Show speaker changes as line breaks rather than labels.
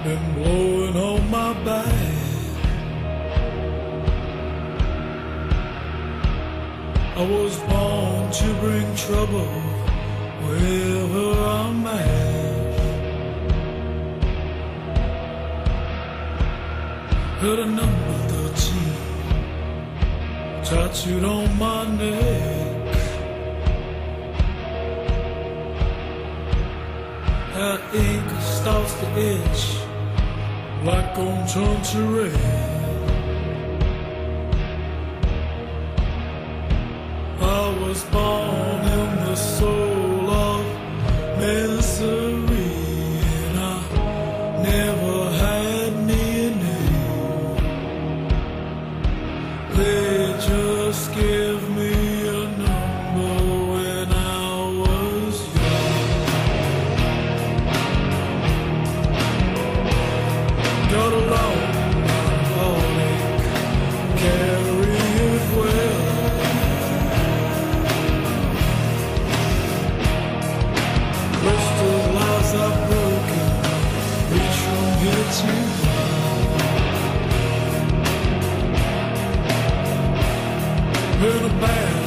been blowing on my back. I was born to bring trouble wherever I'm at. Heard a number 13 tattooed on my neck. That ink starts to itch, black gon' turn to red. I was born in the soul of misery, and I never had me a name. They just gave me a number when I was young. Got along, heartache, carry it well. Crystal lies are broken, reach from here to there. Been a bad